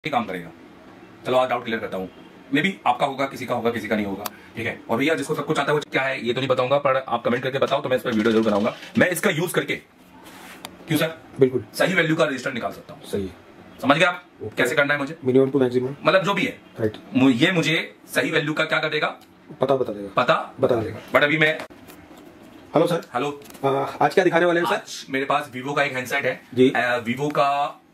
काम करेगा। चलो आज डाउट क्लियर करता हूँ। मे बी आपका होगा, किसी का होगा, किसी का नहीं होगा, ठीक है। और भैया जिसको सब कुछ आता है वो क्या है ये तो नहीं बताऊंगा, पर आप कमेंट करके बताओ तो मैं इस पर वीडियो जरूर बनाऊंगा। मैं इसका यूज करके क्यों सर बिल्कुल सही वैल्यू का रजिस्टर निकाल सकता हूँ। सही है। समझ गए आप कैसे करना है मुझे? मिनिमम टू मैक्सिमम, मतलब जो भी है राइट। ये मुझे सही वैल्यू का क्या कर देगा, पता बता देगा, बता देगा। बट अभी मैं हेलो सर। हेलो, आज क्या दिखाने वाले हैं सर? आज मेरे पास वीवो का एक हैंडसेट है जी। वीवो का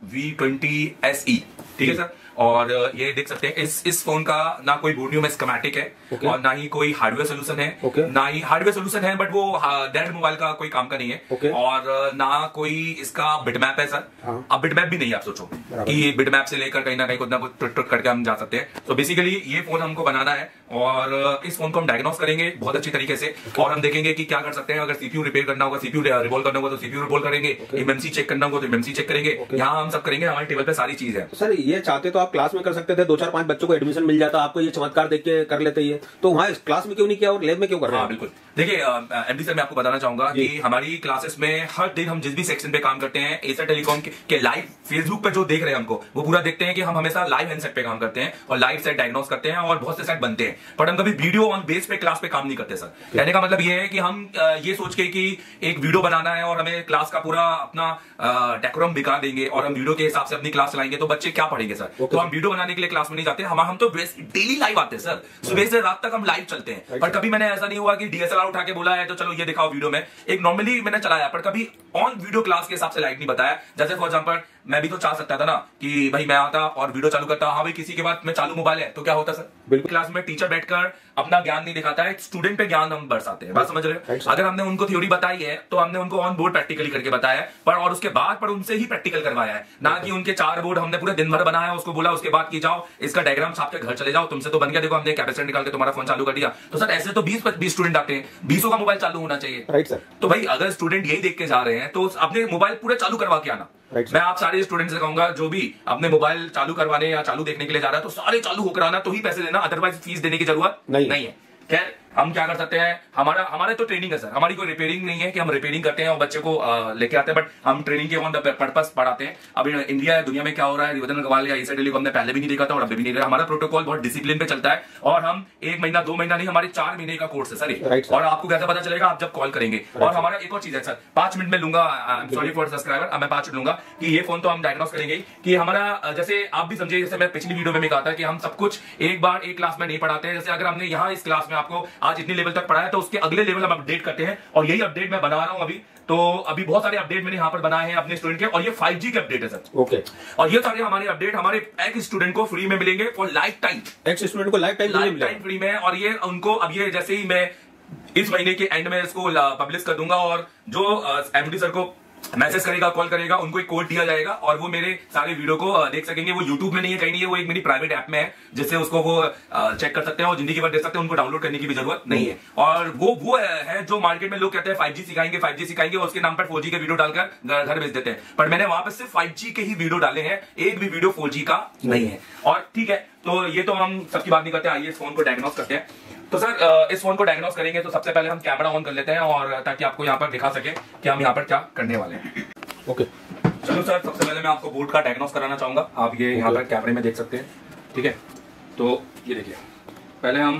V20 SE, ठीक है सर। और ये देख सकते हैं इस फोन का ना कोई बोर्डियो में स्कीमेटिक है और ना ही कोई हार्डवेयर सोल्यूशन है, ना ही हार्डवेयर सोल्यूशन है बट वो डेड मोबाइल का कोई काम का नहीं है। और ना कोई इसका बिटमैप है सर। अब बिटमैप भी नहीं है, आप सोचो कि बिटमैप से लेकर कहीं ना कहीं कुछ ना कुछ टुट करके हम जा सकते हैं। तो बेसिकली ये फोन हमको बनाना है और इस फोन को हम डायग्नोस करेंगे बहुत अच्छी तरीके से और हम देखेंगे कि क्या कर सकते हैं। अगर सीपीयू रिपेयर करना होगा, सीपीयू रिवॉल्व करना होगा तो सीपीयू रिवॉल्व करेंगे, एमएमसी चेक करना होगा तो एमएमसी चेक करेंगे। यहाँ हम सब करेंगे, हमारे टेबल पे सारी चीज है। सर ये चाहते तो आप क्लास में कर सकते थे, 2-4-5 बच्चों को एडमिशन मिल जाता, आपको ये चमत्कार देख के कर लेते ये, तो वहाँ क्लास में क्यों नहीं किया और लैब में क्यों कर रहे हैं? बिल्कुल। देखिए एमडी सर, मैं आपको बताना चाहूंगा कि हमारी क्लासेस में हर दिन हम जिस भी सेक्शन पे काम करते हैं, एसर टेलीकॉम के लाइव फेसबुक पे जो देख रहे हैं हमको वो पूरा देखते हैं कि हम हमेशा लाइव हैंडसेट पे काम करते हैं और लाइव सेट डायग्नोस करते हैं और बहुत से सेट बनते हैं। पर हम कभी वीडियो ऑन बेस पे क्लास पे काम नहीं करते सर। कहने का मतलब ये है कि हम ये सोच के कि एक वीडियो बनाना है और हमें क्लास का पूरा अपना डेकोरम दिखा देंगे और हम वीडियो के हिसाब से अपनी क्लास चलाएंगे तो बच्चे क्या पढ़ेंगे सर? तो हम वीडियो बनाने के लिए क्लास में नहीं जाते, हम तो डेली लाइव आते हैं सर। सुबह से रात तक हम लाइव चलते हैं। पर कभी मैंने ऐसा नहीं हुआ कि डीएसएलआर उठा के बोला है तो चलो ये दिखाओ वीडियो में। एक नॉर्मली मैंने चलाया पर कभी ऑन वीडियो क्लास के हिसाब से लाइव नहीं बताया। जैसे फॉर एग्जांपल मैं भी तो चाह सकता था ना कि भाई मैं आता और वीडियो चालू करता, हाँ भाई किसी के बाद में चालू मोबाइल है तो क्या होता सर? बिल्कुल। क्लास में टीचर बैठकर अपना ज्ञान नहीं दिखाता है, स्टूडेंट पे ज्ञान हम बरसाते हैं। बात समझ रहे हो? अगर हमने उनको थ्योरी बताई है तो हमने उनको ऑन बोर्ड प्रैक्टिकली करके बताया है, पर और उसके बाद पर उनसे ही प्रैक्टिकल करवाया है, ना कि उनके 4 बोर्ड हमने पूरे दिन भर बनाया उसको बोला उसके बाद की जाओ इसका डायग्राम छाप के घर चले जाओ, तुमसे तो बन गया, देखो हमने कैपेसिटर निकाल के तुम्हारा फोन चालू कर दिया। तो सर ऐसे तो 20 स्टूडेंट आते हैं, 20 का मोबाइल चालू होना चाहिए, राइट सर। तो भाई अगर स्टूडेंट यही देख के जा रहे हैं तो अपने मोबाइल पूरे चालू करवा के आना। मैं आप सारे स्टूडेंट से कहूंगा जो भी अपने मोबाइल चालू करवाने या चालू देखने के लिए जा रहा है तो सारे चालू होकर आना, तो ही पैसे देना, अदरवाइज फीस देने की जरूरत नहीं है। खैर हम क्या कर सकते हैं, हमारे तो ट्रेनिंग है सर, हमारी कोई रिपेयरिंग नहीं है कि हम रिपेयरिंग करते हैं और बच्चे को लेके आते हैं, बट हम ट्रेनिंग के ऑन द पर्पस पढ़ाते हैं। अब इंडिया दुनिया में क्या हो रहा है रिवर्धन अग्रवाल या एसर टेलीकॉम ने पहले भी नहीं देखा था और अभी भी नहीं देखा। हमारा प्रोटोकॉल बहुत डिसिप्लिन पे चलता है और हम 1 महीना 2 महीना नहीं, हमारे 4 महीने का कोर्स है सर। और आपको कैसे पता चलेगा? आप जब कॉल करेंगे। और हमारा एक और चीज है सर, 5 मिनट में लूंगा, सॉरी फॉर सब्सक्राइबर, मैं 5 मिनट लूंगा कि ये फोन तो हम डायग्नोस करेंगे कि हमारा, जैसे आप भी समझे, जैसे मैं पिछली वीडियो में कहा था कि हम सब कुछ एक बार एक क्लास में नहीं पढ़ाते हैं। जैसे अगर हमने यहाँ इस क्लास में आपको आज इतनी लेवल तक पढ़ाया तो उसके अगले लेवल हम अपडेट करते हैं और यही अपडेट मैं बना रहा हूं अभी। तो अभी बहुत सारे अपडेट मैंने यहां पर बनाए हैं अपने स्टूडेंट के और ये 5G के अपडेट है सर। ओके। और ये सारे हमारे अपडेट हमारे एक्स स्टूडेंट को फ्री में मिलेंगे for life time. Ex student को लाइफ टाइम फ्री में। और ये उनको अब ये जैसे ही मैं इस महीने के एंड में इसको पब्लिश कर दूंगा और जो एमडी सर को मैसेज करेगा, कॉल करेगा, उनको एक कोड दिया जाएगा और वो मेरे सारे वीडियो को देख सकेंगे। वो यूट्यूब में नहीं है, कहीं नहीं है, वो एक मेरी प्राइवेट ऐप में है जिससे उसको वो चेक कर सकते हैं और जिंदगी भर देख सकते हैं, उनको डाउनलोड करने की भी जरूरत नहीं है। और वो है जो मार्केट में लोग कहते हैं 5G सिखाएंगे और उसके नाम पर 4G के वीडियो डालकर घर भेज देते हैं। पर मैंने वहां पर सिर्फ 5G के ही वीडियो डाले हैं, एक भी वीडियो 4G का नहीं है। और ठीक है, तो ये तो हम सबकी बात नहीं करते, आइए इस फोन को डायग्नोस करते हैं। तो सर इस फोन को डायग्नोस करेंगे तो सबसे पहले हम कैमरा ऑन कर लेते हैं और ताकि आपको यहाँ पर दिखा सके कि हम यहाँ पर क्या करने वाले हैं। ओके चलो सर, सबसे पहले मैं आपको बोर्ड का डायग्नोस कराना चाहूंगा। आप ये यहाँ पर कैमरे में देख सकते हैं, ठीक है। तो ये देखिए, पहले हम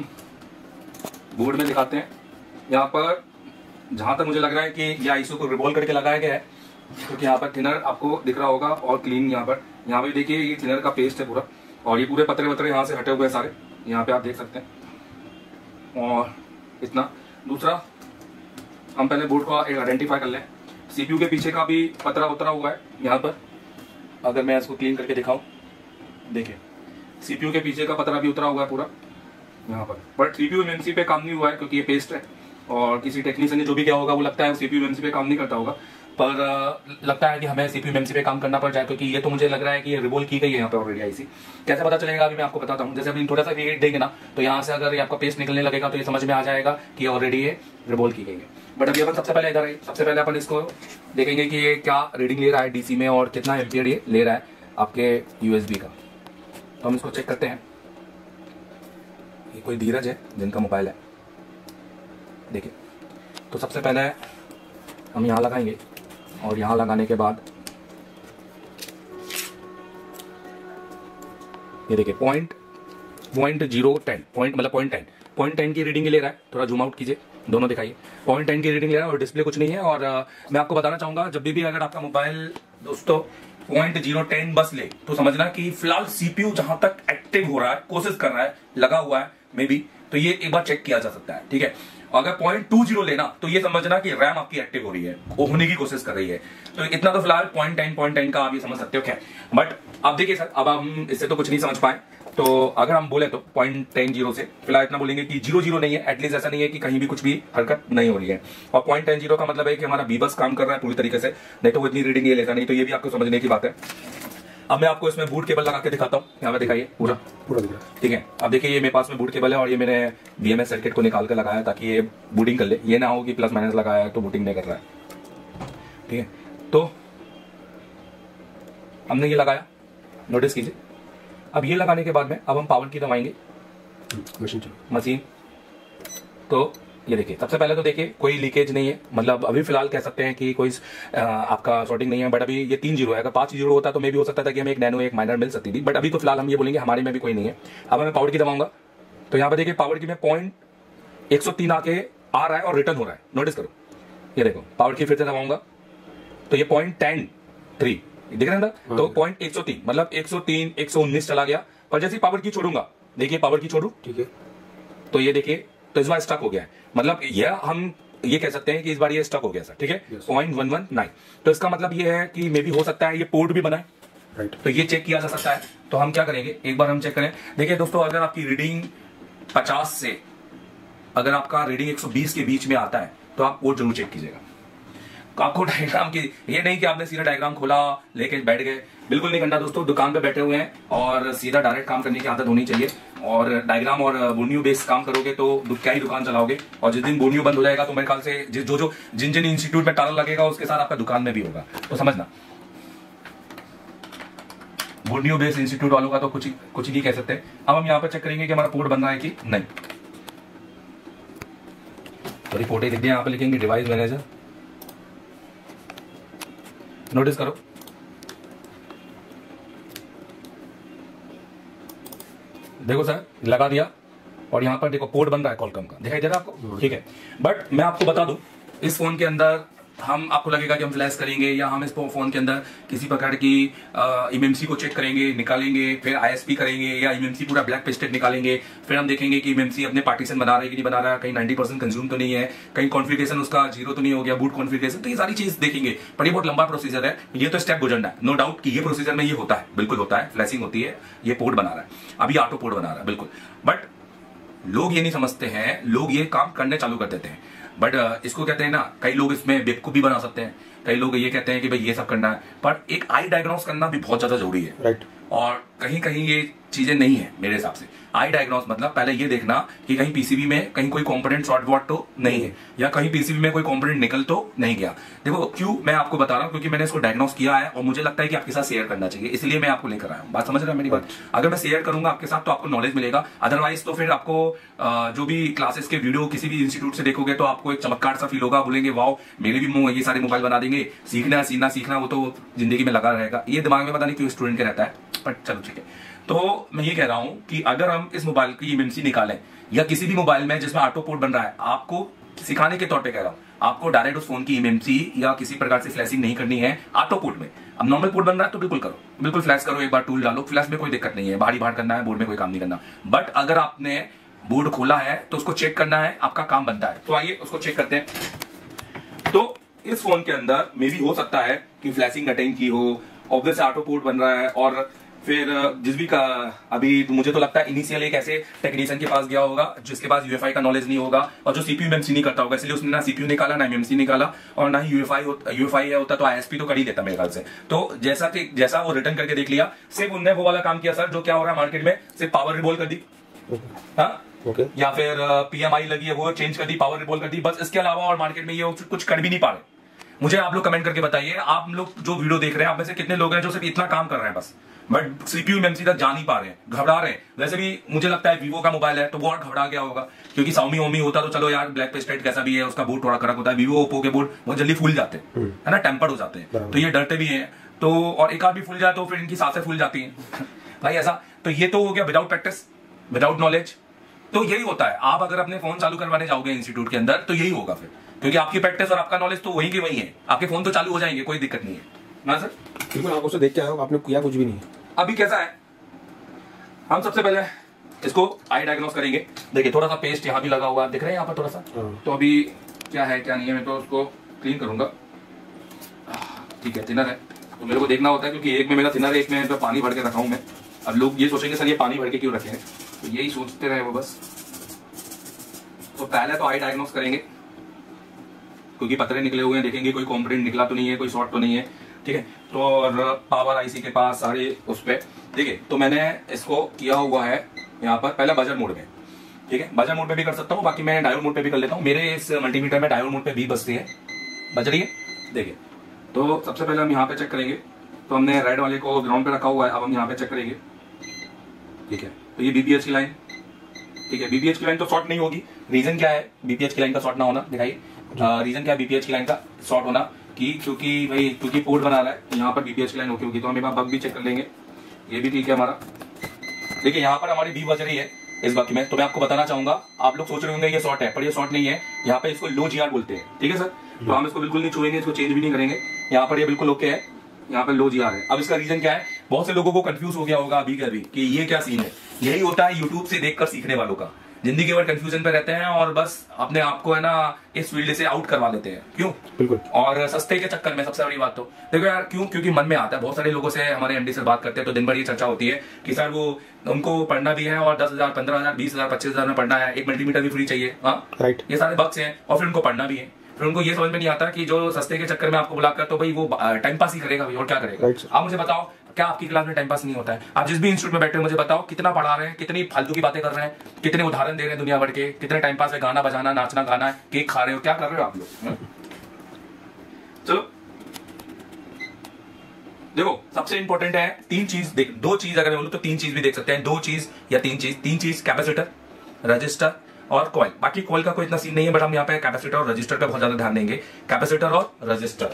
बोर्ड में दिखाते हैं। यहाँ पर जहां तक मुझे लग रहा है कि ये आईसीयू को रिवॉल्व करके लगाया गया है क्योंकि यहाँ पर थिनर आपको दिख रहा होगा और क्लीन यहाँ पे देखिए ये थिनर का पेस्ट है पूरा और ये पूरे पतरे वतरे यहाँ से हटे हुए सारे यहाँ पे आप देख सकते हैं। और इतना दूसरा हम पहले बोर्ड को एक आइडेंटिफाई कर लें। सीपीयू के पीछे का भी पतरा उतरा हुआ है यहाँ पर, अगर मैं इसको क्लीन करके दिखाऊं, देखिए सीपीयू के पीछे का पतरा भी उतरा हुआ है पूरा यहाँ पर। बट सीपीयू एमएमसी पे काम नहीं हुआ है क्योंकि ये पेस्ट है और किसी टेक्नीशियन ने जो भी किया होगा वो लगता है सीपीयू एमएमसी पे काम नहीं करता होगा, पर लगता है कि हमें सीपीयू एमएमसी पे काम करना पड़ जाए क्योंकि ये तो मुझे लग रहा है कि ये रिवॉल्व की गई है यहाँ पे ऑलरेडी आईसी। कैसे पता चलेगा अभी मैं आपको बताता हूँ। जैसे अभी थोड़ा सा वेट देंगे ना तो यहाँ से अगर आपका पेस्ट निकलने लगेगा तो ये समझ में आ जाएगा कि ऑलरेडी ये रिवॉल्व की गई है। बट अभी अपन सबसे पहले इधर है, सबसे पहले अपन इसको देखेंगे कि ये क्या रीडिंग ले रहा है डीसी में और कितना एम्पियर ये ले रहा है आपके यूएसबी का। तो हम इसको चेक करते हैं। ये कोई धीरज है जिनका मोबाइल है, देखिए। तो सबसे पहले हम यहाँ लगाएंगे और यहाँ लगाने के बाद ये देखिए पॉइंट 0.10 की रीडिंग ले रहा है। थोड़ा जूम आउट कीजिए, दोनों दिखाइए। 0.10 की रीडिंग ले रहा है और डिस्प्ले कुछ नहीं है। और मैं आपको बताना चाहूंगा जब भी अगर आपका मोबाइल दोस्तों 0.010 बस ले तो समझना कि फिलहाल सीपीयू जहां तक एक्टिव हो रहा है, कोशिश कर रहा है, लगा हुआ है मे बी, तो ये एक बार चेक किया जा सकता है, ठीक है। अगर 0.20 लेना तो ये समझना कि रैम आपकी एक्टिव हो रही है, होने की कोशिश कर रही है। तो इतना तो फिलहाल 0.10 का आप ये समझ सकते हो क्या। बट अब देखिए सर, अब हम इससे तो कुछ नहीं समझ पाए, तो अगर हम बोले तो 0.10 से फिलहाल इतना बोलेंगे कि 0 नहीं है, एटलीस्ट ऐसा नहीं है कि कहीं भी कुछ भी हरकत नहीं हो रही है। और 0.10 का मतलब है कि हमारा बीबस काम कर रहा है पूरी तरीके से, नहीं तो वो इतनी रीडिंग ये लेता नहीं। तो ये भी आपको समझने की बात है। अब मैं आपको इसमें बूट केबल लगा के दिखाता हूँ, यहाँ पे दिखाइए पूरा दिख रहा है, ठीक है। अब देखिए ये मेरे पास में बूट केबल है और ये मैंने BMS सर्किट को निकाल कर लगाया ताकि ये बूटिंग कर ले। ये ना हो कि प्लस माइनस लगाया है तो बूटिंग नहीं कर रहा है, ठीक है। तो हमने ये लगाया, नोटिस कीजिए। अब ये लगाने के बाद में अब हम पावर की दबाएंगे मशीन। तो ये देखिए, सबसे पहले तो देखिए कोई लीकेज नहीं है, मतलब अभी फिलहाल कह सकते हैं कि कोई आपका शॉर्टिंग नहीं है। बट अभी ये 3 0 है, अगर 5 0 होता तो मे भी हो सकता था कि हमें एक नैनो एक माइनर मिल सकती थी। बट अभी तो फिलहाल हम ये बोलेंगे हमारे में भी कोई नहीं है। अब मैं पावर की दबाऊंगा तो यहाँ पे देखिए पावर की में 0.103 आके आ रहा है और रिटर्न हो रहा है, नोटिस करो। ये देखो पावर की फिर से दबाऊंगा तो ये 0.103 दिख रहा है ना, तो 0.103 मतलब 103 119 चला गया। पर जैसे पावर की छोड़ूंगा, देखिए पावर की छोड़ू, ठीक है, तो ये देखिए तो इस बार स्टक हो गया है। मतलब ये हम ये कह सकते हैं कि इस बार ये स्टक हो गया सर, ठीक है। 0.119 तो इसका मतलब ये है कि मे बी हो सकता है ये पोर्ट भी बना है, राइट। तो ये चेक किया जा सकता है। तो हम क्या करेंगे, एक बार हम चेक करें। देखिए दोस्तों, अगर आपकी रीडिंग 50 से अगर आपका रीडिंग 120 के बीच में आता है तो आप पोर्ट जरूर चेक कीजिएगा। आपको डायग्राम की ये नहीं कि आपने सीधा डायग्राम खोला लेके बैठ गए, बिल्कुल नहीं करना दोस्तों। दुकान पे बैठे हुए हैं और सीधा डायरेक्ट काम करने की आदत होनी चाहिए। और डायग्राम और बोर्नियो बेस काम करोगे तो क्या ही दुकान चलाओगे। और जिस दिन बोर्नियो बंद हो जाएगा तो मेरे ख्याल से जिन इंस्टीट्यूट में ताला लगेगा उसके साथ आपका दुकान में भी होगा, तो समझना। बोर्नियो बेस इंस्टीट्यूट वालों का तो कुछ ही कह सकते हैं। अब हम यहाँ पर चेक करेंगे कि हमारा पोर्ट बन रहा है कि नहीं। तो रिपोर्ट लिख दिया, यहाँ पे लिखेंगे डिवाइस मैनेजर, नोटिस करो। देखो सर, लगा दिया और यहां पर देखो पोर्ट बन रहा है कॉलकॉम का, दिखाई दे रहा है आपको, ठीक है। बट मैं आपको बता दूं, इस फोन के अंदर हम आपको लगेगा कि हम फ्लैश करेंगे या हम इस फोन के अंदर किसी प्रकार की एमएमसी को चेक करेंगे, निकालेंगे, फिर आईएसपी करेंगे या एमएमसी पूरा ब्लैक पेस्टेड निकालेंगे। फिर हम देखेंगे कि एमएमसी अपने पार्टीशन बना रहा है कि नहीं बना रहा है, कहीं 90% कंज्यूम तो नहीं है, कहीं कॉन्फ़िगरेशन उसका 0 तो नहीं हो गया, बूट कॉन्फ़िगरेशन। तो ये सारी चीज देखेंगे। पर ये बहुत लंबा प्रोसीजर है, ये तो स्टेप गुजरना है, नो डाउट कि ये प्रोसीजर में ये होता है, बिल्कुल होता है, फ्लैशिंग होती है, ये पोर्ट बना रहा है, अभी ऑटो पोर्ट बना रहा है, बिल्कुल। बट लोग ये नहीं समझते हैं, लोग ये काम करने चालू कर देते हैं। बट इसको कहते हैं ना, कई लोग इसमें बेवकूफ भी बना सकते हैं, कई लोग ये कहते हैं कि भाई ये सब करना है, पर एक आई डायग्नोस करना भी बहुत ज्यादा जरूरी है, राइट। और कहीं कहीं ये चीजें नहीं है मेरे हिसाब से। आई डायग्नोस मतलब पहले ये देखना कि कहीं पीसीबी में कहीं कोई कंपोनेंट शॉर्ट वॉट तो नहीं है, या कहीं पीसीबी में कोई कंपोनेंट निकल तो नहीं गया। देखो क्यों मैं आपको बता रहा हूं, क्योंकि मैंने इसको डायग्नोस किया है और मुझे लगता है कि आपके साथ शेयर करना चाहिए, इसलिए मैं आपको लेकर आया हूं। बात समझ रहे हैं मेरी बात? अगर मैं शेयर करूंगा आपके साथ तो आपको नॉलेज मिलेगा, अदरवाइज तो फिर आपको जो भी क्लासेस के वीडियो किसी भी इंस्टीट्यूट से देखोगे तो आपको एक चमत्कार सा फील होगा, बोलेंगे वाओ मेरे भी ये सारे मोबाइल बना देंगे, सीखना वो तो जिंदगी में लगा रहेगा। ये दिमाग में पता नहीं क्यों स्टूडेंट के रहता है, बट चलो ठीक है। तो मैं ये कह रहा हूं कि अगर हम इस मोबाइल की एमएमसी निकालें या किसी भी मोबाइल में जिसमें ऑटो पोर्ट बन रहा है, आपको सिखाने के तौर पे कह रहा हूं, आपको डायरेक्ट उस फोन की एमएमसी या किसी प्रकार से फ्लैशिंग नहीं करनी है ऑटो पोर्ट में। अब नॉर्मल पोर्ट बन रहा है तो बिल्कुल करो, बिल्कुल फ्लैश करो, एक बार टूल डालो, फ्लैश में कोई दिक्कत नहीं है, बाहर करना है, बोर्ड में कोई काम नहीं करना। बट अगर आपने बोर्ड खोला है तो उसको चेक करना है, आपका काम बनता है। तो आइए उसको चेक करते हैं। तो इस फोन के अंदर मे भी हो सकता है कि फ्लैशिंग अटेंड की हो, ऑब्वियस ऑटो पोर्ट बन रहा है, और फिर जिस भी का अभी मुझे तो लगता है इनिशियल एक ऐसे टेक्नीशियन के पास गया होगा जिसके पास यूएफआई का नॉलेज नहीं होगा और जो सीपीयू एमएमसी नहीं करता होगा, इसलिए उसने ना सीपीयू निकाला ना एमएमसी निकाला और ना ही यूएफआई होता तो आईएसपी तो कर ही देता मेरे ख्याल से। तो जैसा वो रिटर्न करके देख लिया, सिर्फ उनने वो वाला काम किया सर जो क्या हो रहा है मार्केट में, सिर्फ पावर रिबोल कर दी, हाँ या फिर पीएमआई लगी है वो चेंज कर दी, पावर रिबोल कर दी, बस। इसके अलावा और मार्केट में ये कुछ कर भी नहीं पा रहे। मुझे आप लोग कमेंट करके बताइए, आप लोग जो वीडियो देख रहे हैं आप में से कितने लोग हैं जो सिर्फ इतना काम कर रहे हैं बस, बट सीपीयू एमएमसी तक जा नहीं पा रहे हैं, घबरा रहे हैं। वैसे भी मुझे लगता है वीवो का मोबाइल है तो वो और घबरा गया होगा, क्योंकि साउमी ओमी होता तो चलो यार ब्लैक पेस्टेड कैसा भी है उसका बोर्ड थोड़ा कड़क होता है, वीवो ओप्पो के बोर्ड बहुत जल्दी फूल जाते हैं, है ना, टेम्पर्ड हो जाते हैं, तो ये डरते भी हैं। तो और एक आध भी फूल जाए तो फिर इनकी सांसें फूल जाती हैं। भाई ऐसा। तो ये तो हो गया विदाउट प्रैक्टिस, विदाउट नॉलेज। तो यही होता है, आप अगर अपने फोन चालू करवाने जाओगे इंस्टीट्यूट के अंदर तो यही होगा फिर, क्योंकि आपकी प्रैक्टिस और आपका नॉलेज तो वही के वही है, आपके फोन तो चालू हो जाएंगे, कोई दिक्कत नहीं है ना सर। बिल्कुल, आप उससे देख के आए हो, आपने किया कुछ भी नहीं। अभी कैसा है, हम सबसे पहले इसको आई डायग्नोस करेंगे। देखिए थोड़ा सा पेस्ट यहाँ भी लगा हुआ दिख रहा है, यहाँ पर थोड़ा सा। तो अभी क्या है क्या नहीं है, मैं तो उसको क्लीन करूंगा। ठीक है, थिनर है तो मेरे को देखना होता है, क्योंकि एक में मेरा थिनर है, एक में तो पानी भर के रखा हूं मैं। अब लोग ये सोचेंगे सर ये पानी भर के क्यों रखे हैं, तो यही सोचते रहे वो बस। तो पहले तो आई डायग्नोस करेंगे, क्योंकि पतरे निकले हुए हैं, देखेंगे कोई कॉम्पोनेंट निकला तो नहीं है, कोई शॉर्ट तो नहीं है। ठीक है, तो और पावर आईसी के पास सारे उस पर। देखिए तो मैंने इसको किया हुआ है यहाँ पर पहले बजर मोड में। ठीक है, बजर मोड पे भी कर सकता हूँ, बाकी मैं डायोड मोड पे भी कर लेता हूँ। मेरे इस मल्टीमीटर में डायोड मोड पे भी बजती है, बज रही है। देखिए तो सबसे पहले हम यहाँ पे चेक करेंगे। तो हमने रेड वाले को ग्राउंड पे रखा हुआ है, अब हम यहाँ पे चेक करेंगे। ठीक है, तो ये बीपीएच की लाइन। ठीक है, बीपीएच की लाइन तो शॉर्ट नहीं होगी। रीजन क्या है बीपीएच की लाइन का शॉर्ट ना होना, दिखाइए रीजन क्या है बीपीएच की लाइन का शॉर्ट होना कि क्योंकि पोर्ट बना रहा है यहाँ पर बीपीएच की लाइन ओके होगी। तो हम एक बार बग भी चेक कर लेंगे, ये भी ठीक है हमारा। देखिए यहाँ पर हमारी बी बज रही है इस बाकी में। तो मैं आपको बताना चाहूंगा, आप लोग सोच रहे होंगे ये शॉर्ट है, पर ये शॉर्ट नहीं है। यहाँ पे इसको लो जीआर बोलते हैं। ठीक है सर, तो हम इसको बिल्कुल नहीं छुएंगे, इसको चेंज भी नहीं करेंगे। यहाँ पर ये बिल्कुल ओके है, यहाँ पर लो जीआर है। अब इसका रीजन क्या है, बहुत से लोगों को कंफ्यूज हो गया होगा अभी के अभी कि ये क्या सीन है। यही होता है यूट्यूब से देखकर सीखने वालों का, जिंदगी भर कंफ्यूजन पे रहते हैं और बस अपने आप को है ना इस फील्ड से आउट करवा लेते हैं। क्यों? बिल्कुल। और सस्ते के चक्कर में। सबसे बड़ी बात तो देखो यार क्यों, क्योंकि मन में आता है। बहुत सारे लोगों से हमारे एमडी से बात करते हैं तो दिन भर ये चर्चा होती है कि सर वो उनको पढ़ना भी है और 10,000 15,000 20,000 25,000 में पढ़ना है, एक मल्टीमीटर भी फ्री चाहिए। हाँ राइट, ये सारे बक्स हैं और फिर उनको पढ़ना भी है। फिर उनको ये समझ में नहीं आता कि जो सस्ते के चक्कर में आपको बुलाकर तो भाई वो टाइम पास ही करेगा भाई, और क्या करेगा। आप मुझे बताओ क्या आपकी क्लास में टाइम पास नहीं होता है? आप जिस भी इंस्टीट्यूट में बैठे हो मुझे बताओ कितना पढ़ा रहे हैं, कितनी फालतू की बातें कर रहे हैं, कितने उदाहरण दे रहे हैं दुनिया भर के, कितने टाइम पास है, गाना बजाना नाचना गाना, केक खा रहे हो, क्या कर रहे हो आप लोग? चलो देखो सबसे इंपॉर्टेंट है तीन चीज देख, दो चीज अगर मैं बोलूं तो तीन चीज भी देख सकते हैं, दो चीज या तीन चीज कैपेसिटर, रजिस्टर और कॉइल। बाकी कॉइल का कोई इतना सीन नहीं है, बट हम यहाँ पे कैपेसिटर और रजिस्टर पे बहुत ज्यादा ध्यान देंगे। कैपेसिटर और रजिस्टर,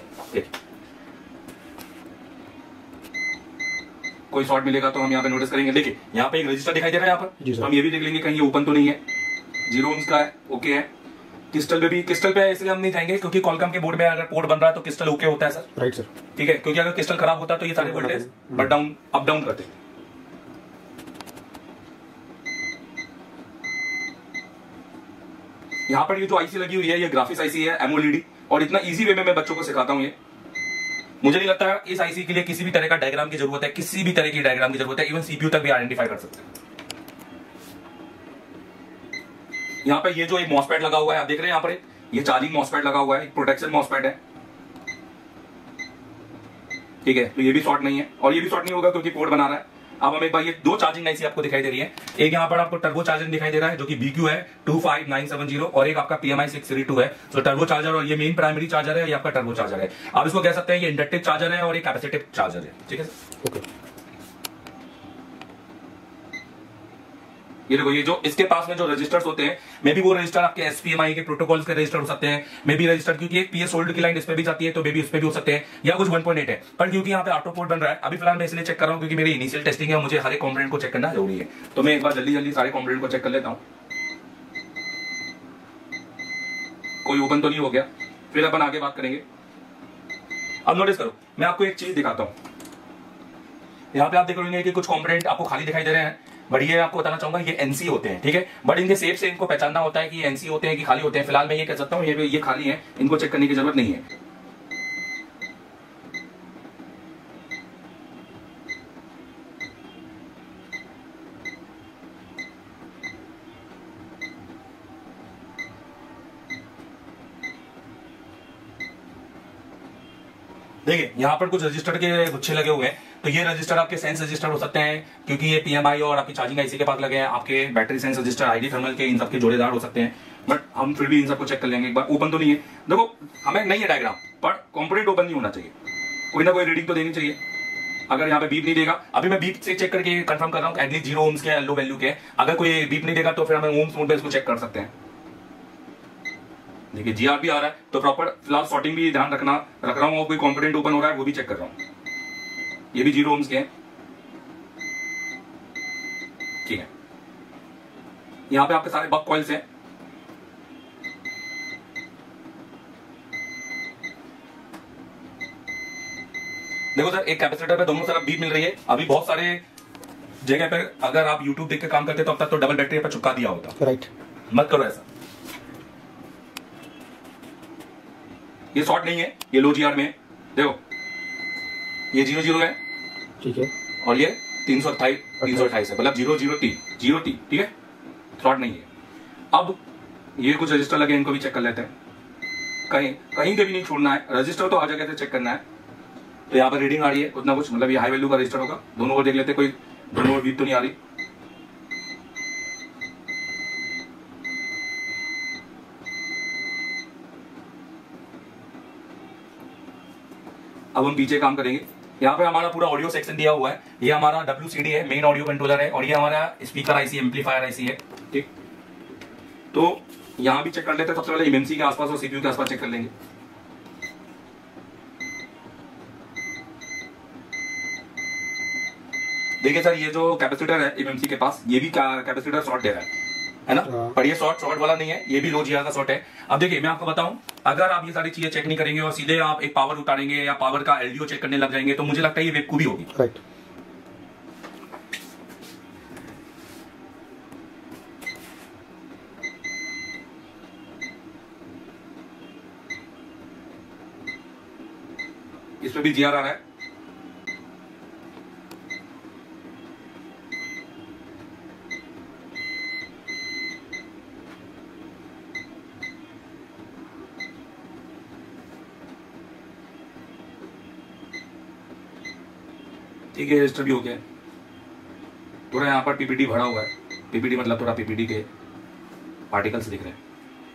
कोई शॉर्ट मिलेगा तो हम यहाँ पे नोटिस करेंगे। देखिए यहाँ पे एक रजिस्टर दिखाई दे रहा है यहाँ पर, तो हम ये भी देख लेंगे कहीं ये ओपन तो नहीं है, 0 ohms का है, ओके है। क्रिस्टल पे भी, क्रिस्टल पे इसलिए हम नहीं जाएंगे क्योंकि कॉलकम के बोर्ड में अगर पोर्ट बन रहा है तो क्रिस्टल ओके होता है सर। राइट सर, ठीक है, क्योंकि अगर क्रिस्टल खराब होता है तो ये सारे voltage but down up down करते हैं। यहाँ पर ये जो आईसी लगी हुई है ये ग्राफिक्स आईसी है एमओएलईडी, और इतना इजी वे में मैं बच्चों को सिखाता हूँ ये। मुझे नहीं लगता इस आईसी के लिए किसी भी तरह का डायग्राम की जरूरत है, किसी भी तरह की डायग्राम की जरूरत है, इवन सीपीयू तक भी आइडेंटिफाई कर सकते हैं। यहाँ पे ये जो एक मॉसफेट लगा हुआ है आप देख रहे हैं, यहाँ पर ये चार्जिंग मॉसफेट लगा हुआ है, एक प्रोटेक्शन मॉसफेट है। ठीक है, तो ये भी शॉर्ट नहीं है और ये भी शॉर्ट नहीं होगा क्योंकि पोर्ट बना रहा है। अब हम एक बार ये दो चार्जिंग आईसी आपको दिखाई दे रही है, एक यहाँ पर आपको टर्बो चार्जर दिखाई दे रहा है जो कि BQ है 25970, और एक आपका PMI 632 है। तो टर्बो चार्जर और ये मेन प्राइमरी चार्जर है, ये आपका टर्बो चार्जर है। आप इसको कह सकते हैं ये इंडक्टिव चार्जर है और ये कैपेसिटिव चार्जर है। ठीक है ओके। ये देखो ये जो इसके पास में जो रजिस्टर्स होते हैं, मे बी वो रजिस्टर आपके SPMI के प्रोटोकॉल्स के रजिस्टर हो सकते हैं, मे बी रजिस्टर क्योंकि एक PS होल्ड की लाइन इस पे भी जाती है तो मे बी उस पे भी हो सकते हैं, या कुछ 1.8 है। पर क्योंकि यहाँ पे ऑटो पोर्ट बन रहा है अभी फिलहाल मैं इसलिए चेक कर रहा हूँ क्योंकि मेरी इनिशियल टेस्टिंग है, मुझे हर एक कॉम्पोनेंट को चेक करना जरूरी है। तो मैं एक बार जल्दी सारे कॉम्पोनेंट को चेक कर लेता हूँ, कोई ओपन तो नहीं हो गया, फिर अपन आगे बात करेंगे। अब नोटिस करो मैं आपको एक चीज दिखाता हूँ, यहाँ पे आप देख रहे हैं कि कुछ कॉम्पोनेंट आपको खाली दिखाई दे रहे हैं, बट ये आपको बताना चाहूंगा ये एनसी होते हैं। ठीक है, बट इनके शेप से इनको पहचानना होता है कि ये एनसी होते हैं कि खाली होते हैं। फिलहाल मैं ये कह सकता हूँ ये खाली है, इनको चेक करने की जरूरत नहीं है। देखिए यहाँ पर कुछ रजिस्टर के गुच्छे लगे हुए हैं, तो ये रजिस्टर आपके सेंस रजिस्टर हो सकते हैं क्योंकि ये PMI और आपकी चार्जिंग आईसी के पास लगे हैं। आपके battery sense register ID thermal के इन सबके जोड़ेदार हो सकते हैं, बट हम फिर भी इन सबको चेक कर लेंगे एक बार। ओपन तो नहीं है, देखो हमें नहीं है डायग्राम, पर कॉम्पोनेंट ओपन नहीं होना चाहिए, कोई ना कोई रीडिंग तो देनी चाहिए। अगर यहाँ पे बीप नहीं देगा, अभी मैं बीप से चेक करके कंफर्म कर रहा हूँ एटलीस्ट 0 ohms के लो वैल्यू के, अगर कोई बीप नहीं देगा तो फिर हमें ओम्स मोड पे इसको चेक कर सकते हैं। देखिए GR भी आ रहा है, तो प्रॉपर फिलहाल सॉर्टिंग भी ध्यान रख रहा हूँ, कोई कॉम्पोनेंट ओपन हो रहा है वो भी चेक कर रहा हूँ। ये भी 0 ohms के हैं। ठीक है, यहाँ पे आपके सारे बक कॉइल्स हैं। देखो सर, एक कैपेसिटर पे दोनों तरफ बीप मिल रही है। अभी बहुत सारे जगह पे अगर आप YouTube देख के काम करते तो अब तक तो डबल बैटरी पे चिपका दिया होता। राइट, मत करो ऐसा। ये शॉर्ट नहीं है, ये लो जीआर में है। देखो ये 00 है, ठीक है, और ये 328 है, मतलब 003 ठीक है, शॉर्ट नहीं है। अब ये कुछ रजिस्टर लगे, इनको भी चेक कर लेते हैं। कहीं के भी नहीं छोड़ना है, रजिस्टर तो हर जगह से चेक करना है। तो यहाँ पर रीडिंग आ रही है कुछ ना कुछ, मतलब ये हाई वैल्यू का रजिस्टर होगा। दोनों को देख लेते हैं, कोई दोनों बीप तो नहीं आ रही। अब हम पीछे काम करेंगे। यहाँ पे हमारा पूरा ऑडियो सेक्शन दिया हुआ है। ये हमारा WCD है, मेन ऑडियो कंट्रोलर है, और ये हमारा स्पीकर आईसी, एम्पलीफायर आईसी है। ठीक, तो यहाँ भी चेक कर लेते हैं। सबसे पहले एमएमसी के आसपास और सीपीयू के आसपास चेक कर लेंगे। देखिए सर, ये जो कैपेसिटर है एमएमसी के पास, ये भी कैपेसिटर शॉर्ट दे रहा है ना, पर ये शॉर्ट वाला नहीं है, ये भी लो जीआर का शॉर्ट है। अब देखिए मैं आपको बताऊं, अगर आप ये सारी चीजें चेक नहीं करेंगे और सीधे आप एक पावर उतारेंगे या पावर का एलडीओ चेक करने लग जाएंगे, तो मुझे लगता है ये बेवकूफी होगी। राइट, इसमें भी जीआर आ रहा है। ठीक है, रजिस्टर भी हो गया। थोड़ा यहाँ पर पीपीटी भरा हुआ है। पीपीटी मतलब थोड़ा पीपीटी के पार्टिकल्स दिख रहे हैं।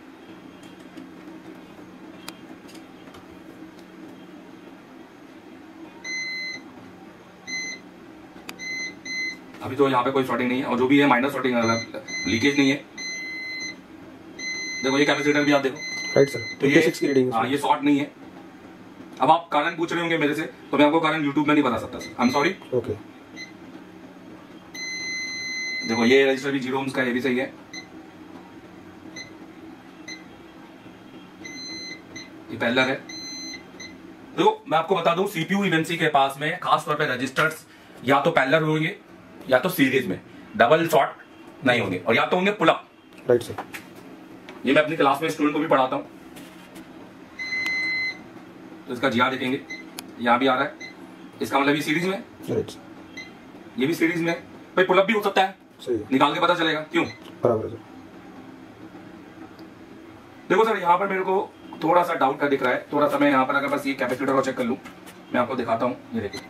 अभी तो यहाँ पे कोई शॉर्टिंग नहीं है, और जो भी है माइनर शॉर्टिंग, लीकेज नहीं है। देखो ये कैपेसिटर भी आप देखो। राइट सर, तो ये 6 की रीडिंग है, ये शॉर्ट नहीं है। अब आप कारण पूछ रहे होंगे मेरे से, तो मैं आपको कारण यूट्यूब में नहीं बता सकता sir, I am sorry. Okay, देखो ये रजिस्टर भी 0 ohms का, ये भी सही है। ये पैरेलल है। देखो मैं आपको बता दूं, सीपीयू एमएमसी के पास में खास तौर पे रजिस्टर्स या तो पैरेलल होंगे या तो सीरीज में, डबल शॉर्ट नहीं होंगे, और या तो होंगे पुल अप। राइट सर, ये मैं अपनी क्लास में स्टूडेंट को भी पढ़ाता हूं। तो इसका जीआर देखेंगे, यहाँ भी आ रहा है, इसका मतलब ये सीरीज में, राइट, ये भी सीरीज में। भाई पुल अप भी हो सकता है, सही है, निकाल के पता चलेगा क्यों। बराबर है सर। देखो सर, यहाँ पर मेरे को थोड़ा सा डाउट का दिख रहा है। थोड़ा सा मैं यहाँ पर अगर बस ये कैपेसिटर को चेक कर लूं, मैं आपको दिखाता हूँ। ये देखिए,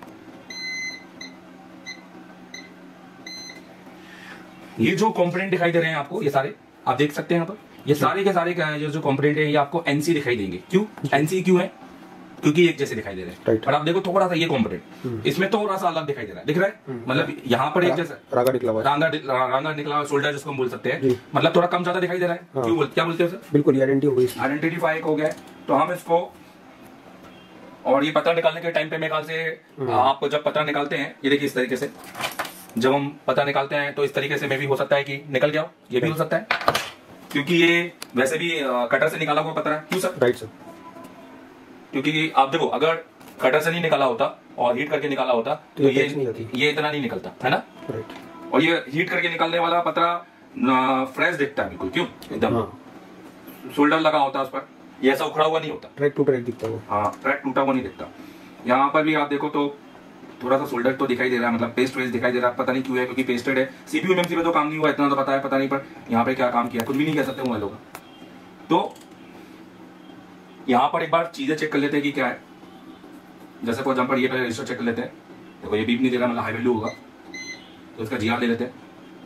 ये जो कंपोनेंट दिखाई दे रहे हैं आपको, ये सारे आप देख सकते हैं यहाँ पर, ये सारे के सारे जो कंपोनेंट है, ये आपको एनसी दिखाई देंगे। क्यों एनसी क्यों है? क्योंकि एक जैसे दिखाई दे रहे हैं। Right. और आप देखो थोड़ा सा ये कंपोनेंट, इसमें थोड़ा सा अलग दिखाई दे रहा है, दिख रहा है? मतलब यहाँ पर एक जैसा रागा निकला हुआ है, रांगा निकला हुआ, शोल्डर जिसको हम बोल सकते हैं, मतलब थोड़ा कम ज्यादा दिखाई दे रहा है। हाँ। क्या बोलते हो सर? बिल्कुल आइडेंटिटी हो गई, आइडेंटिफाई हो गया। तो हम इसको, और ये पता निकालने के टाइम पे मेरे ख्याल से आप जब पता निकालते हैं, ये देखिए इस तरीके से जब हम पता निकालते हैं, तो इस तरीके से में भी हो सकता है कि निकल गया हो, ये भी हो सकता है, क्योंकि ये वैसे भी कटर से निकाला हुआ पता है। क्यों सर? राइट सर, क्योंकि आप देखो, अगर कटर से नहीं निकाला होता और हीट करके निकाला होता तो ये इतना नहीं निकलता है ना। राइट, और ये हीट करके निकालने वाला पतरा फ्रेश दिखता है बिल्कुल। क्यों? एकदम शोल्डर लगा होता है उस पर, ये ऐसा उखड़ा हुआ नहीं होता, ट्रैक टू ट्रैक दिखता है। हाँ, ट्रैक टूटा हुआ नहीं दिखता। यहाँ पर भी आप देखो तो थोड़ा सा शोल्डर तो दिखाई दे रहा है, मतलब पेस्ट वेस्ट दिखाई दे रहा है। पता नहीं क्यों है, क्योंकि पेस्टेड है। सीपीयू एमएमसी में तो काम नहीं हुआ, इतना तो पता है, पता नहीं पर यहाँ पे क्या काम किया कुछ भी नहीं कह सकते मोबाइल का। तो यहाँ पर एक बार चीजें चेक कर लेते हैं कि क्या है। जैसे फॉर एग्जाम्पल ये पहले रजिस्टर चेक कर लेते हैं। देखो ये बीप नहीं दे रहा, मतलब हाई वैल्यू होगा, तो इसका जीआर ले लेते हैं।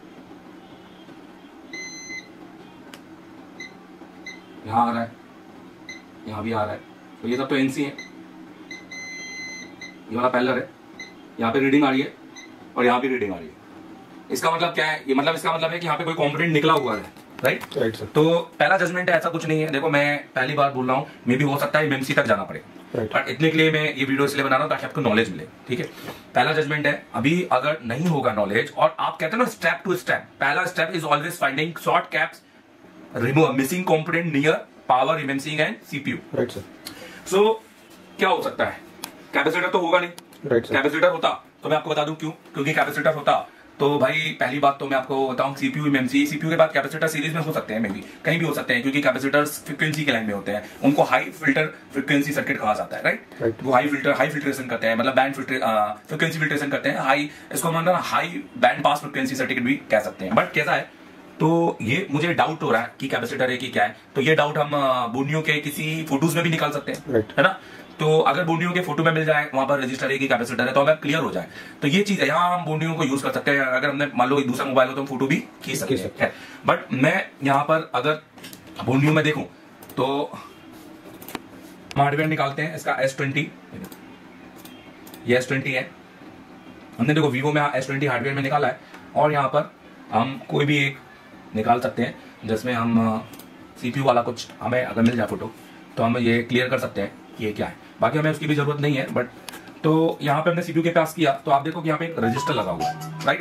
यहाँ आ रहा है, यहाँ भी आ रहा है, तो ये सब तो एनसी है। ये वाला पैरेलल है, यहाँ पे रीडिंग आ रही है और यहाँ भी रीडिंग आ रही है। इसका मतलब क्या है? ये मतलब इसका मतलब है कि यहाँ पे कोई कंपोनेंट निकला हुआ है। राइट राइट सर, तो पहला जजमेंट है, ऐसा कुछ नहीं है। देखो मैं पहली बार बोल रहा हूँ, मे भी हो सकता है एमएमसी तक जाना पड़े। Right. बट इतने के लिए मैं ये वीडियो इसलिए बना रहा हूँ ताकि आपको नॉलेज मिले, ठीक है। पहला जजमेंट है, अभी अगर नहीं होगा नॉलेज, और आप कहते हैं ना स्टेप टू स्टेप, पहला step is always finding short caps, remove missing component near power इमेंसिंग and CPU. Right sir. So क्या हो सकता है, कैपेसिटर तो होगा नहीं। Right sir. कैपेसिटर होता तो मैं आपको बता दूं क्यों, क्योंकि कैपेसिटर होता तो भाई पहली बात तो मैं आपको बताऊं सीपीयू एमएमसी, सीपीयू के बाद कैपेसिटर सीरीज में हो सकते हैं, मे भी कहीं भी हो सकते हैं, क्योंकि कैपेसिटर्स फ्रीक्वेंसी के लाइन में होते हैं, उनको हाई फिल्टर फ्रीक्वेंसी सर्किट कहा जाता है। राइट, वो हाई फिल्ट्रेशन करते हैं, मतलब बैंड फ्रीक्वेंसी फिल्ट्रेशन करते हैं, हाई, इसको मतलब high band pass frequency circuit भी कह सकते हैं। बट कैसा है, तो ये मुझे डाउट हो रहा है कि कैपेसिटर है कि क्या है, तो ये डाउट हम बोर्नियो के किसी फोटोज में भी निकाल सकते हैं, Right. है ना। तो अगर बोर्नियो के फोटो में मिल जाए वहां पर रजिस्टर है कि कैपेसिटर है, तो हमें क्लियर हो जाए। तो ये चीज है, यहाँ हम बोर्नियो को यूज कर सकते हैं। अगर हमने मान लो एक दूसरा मोबाइल हो तो हम फोटो भी खींच सकते हैं। बट मैं यहाँ पर अगर बोर्नियो में देखूं तो हार्डवेयर निकालते हैं इसका S20, ये S20 है, हमने देखो वीवो में S20 हार्डवेयर में निकाला है, और यहाँ पर हम कोई भी एक निकाल सकते हैं जिसमें हम सीपीयू वाला कुछ हमें अगर मिल जाए फोटो, तो हम ये क्लियर कर सकते हैं कि ये क्या है। बाकी हमें उसकी भी जरूरत नहीं है। बट तो यहाँ पे हमने सीपीयू के पास किया, तो आप देखो कि यहाँ पे एक रजिस्टर लगा हुआ है, राइट।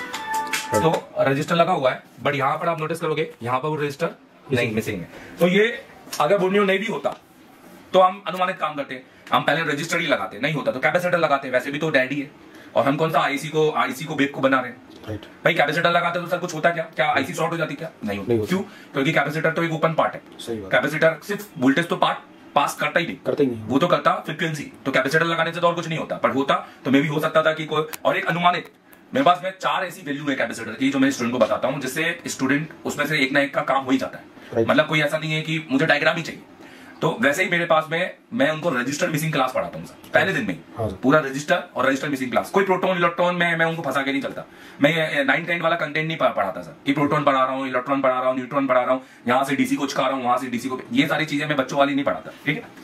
तो रजिस्टर लगा हुआ है, बट यहाँ पर आप नोटिस करोगे यहाँ पर वो रजिस्टर नहीं, मिसिंग है। तो ये अगर बोर्नियो नहीं भी होता तो हम अनुमानित काम करते, हम पहले रजिस्टर ही लगाते, नहीं होता तो कैपेसिटर लगाते। वैसे भी तो डैडी है, और हम कौन सा आईसी को बेक को बना रहे हैं। राइट। भाई कैपेसिटर लगाते तो सर कुछ होता क्या आईसी शॉर्ट हो जाती क्या? नहीं होती। क्यों? क्योंकि कैपेसिटर तो एक ओपन पार्ट है। सही बात। कैपेसिटर सिर्फ वोल्टेज तो पास करता ही नहीं, वो तो करता फ्रीक्वेंसी। तो कैपेसिटर लगाने से तो और कुछ नहीं होता, पर होता तो मे भी हो सकता था कि कोई और एक अनुमानित, मेरे पास में 4 ऐसी वैल्यू है कैपेसिटर की जो मैं स्टूडेंट को बताता हूं, जिससे स्टूडेंट उसमें से एक ना एक का काम हो ही जाता है। मतलब कोई ऐसा नहीं है कि मुझे डायग्राम ही चाहिए। तो वैसे ही मेरे पास में मैं उनको रजिस्टर मिसिंग क्लास पढ़ाता हूँ पहले दिन में ही, पूरा रजिस्टर और रजिस्टर मिसिंग क्लास। कोई प्रोटॉन इलेक्ट्रॉन में मैं उनको फंसा के नहीं चलता। मैं 9-10 वाला कंटेंट नहीं पढ़ाता सर, कि प्रोटॉन पढ़ा रहा हूँ, इलेक्ट्रॉन पढ़ा रहा हूँ, न्यूट्रॉन पढ़ा रहा हूँ, यहाँ से डीसी को चिका रहा हूँ, वहां से डीसी को, ये सारी चीजें मैं बच्चों वाली नहीं पढ़ाता, ठीक है।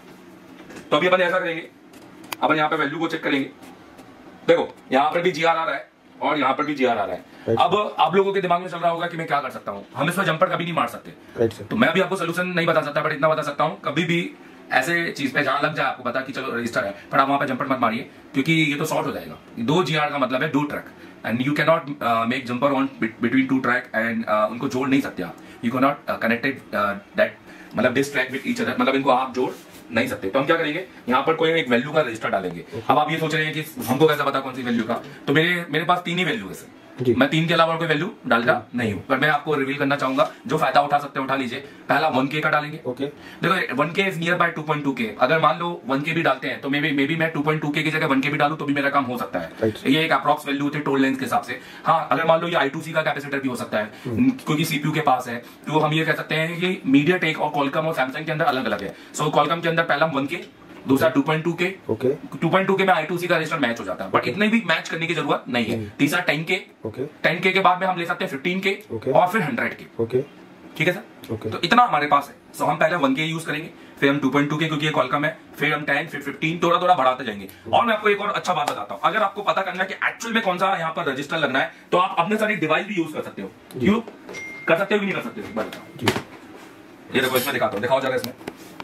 तो अभी अपन ऐसा करेंगे, अपन यहाँ पे वैल्यू को चेक करेंगे। देखो यहाँ पर भी जीआर आ रहा है और यहाँ पर भी जीआर आ रहा है। अब आप लोगों के दिमाग में चल रहा होगा कि मैं क्या कर सकता हूँ, हम इसमें जंपर कभी नहीं मार सकते। तो मैं भी आपको सोल्यूशन नहीं बता सकता, बट इतना बता सकता हूँ, कभी भी ऐसे चीज पे जहां लग जाए आपको पता कि चलो रजिस्टर है, पर आप वहां पे जंपर मत मारिए, क्योंकि ये तो शॉर्ट हो जाएगा। 2 जीआर का मतलब है 2 track, and you can not make jumper on between 2 track, and उनको जोड़ नहीं सकते आप। You can not connected that, मतलब this track with each other, मतलब इनको आप जोड़ नहीं सकते। तो हम क्या करेंगे, यहाँ पर कोई एक वैल्यू का रजिस्टर डालेंगे। अब आप ये सोच रहे हैं कि हमको कैसा पता कौन सी वैल्यू का, तो मेरे पास 3 ही वैल्यू है सर, मैं 3 के अलावा कोई वैल्यू डालता नहीं हूं। पर मैं आपको रिवील करना चाहूंगा, जो फायदा उठा सकते हैं उठा लीजिए। पहला 1K का डालेंगे। ओके। देखो 1K is near by 2.2K। अगर मान लो 1K भी डालते हैं तो मे बी मैं 2.2K की जगह 1K भी डालूं तो भी मेरा काम हो सकता है। ये एक अप्रॉक्स वैल्यू होती है टोल लेंथ के हिसाब से। हाँ, अगर मान लो ये I2C का कैपेसिटर भी हो सकता है, क्योंकि सीपीयू के पास है, तो हम ये कह सकते हैं कि मीडियाटेक और कॉलकम और सैमसंग के अंदर अलग अलग है। सो कॉलकम के अंदर पहला 1K, दूसरा 2.2K। ओके। 2.2K में I2C का रजिस्टर मैच हो जाता है, बट इतने भी मैच करने की जरूरत नहीं है। तीसरा 10K। ओके। 10K के बाद में हम ले सकते हैं 15K और फिर 100K। ओके। ठीक है सर। ओके। तो इतना हमारे पास है। सो हम पहले 1K यूज करेंगे, फिर हम 2.2K क्योंकि ये कॉलकम है, फिर हम 10, फिर 15, थोड़ा थोड़ा बढ़ाते जाएंगे। और मैं आपको एक और अच्छा बात बताता हूँ, अगर आपको पता करना है कि एक्चुअल में कौन सा यहाँ पर रजिस्टर लगना है, तो आप अपने सारी डिवाइस भी यूज कर सकते हो। क्यों कर सकते हो कि नहीं कर सकते हो? ये देखो, इसमें दिखाता हूँ, दिखाओ जरा इसमें।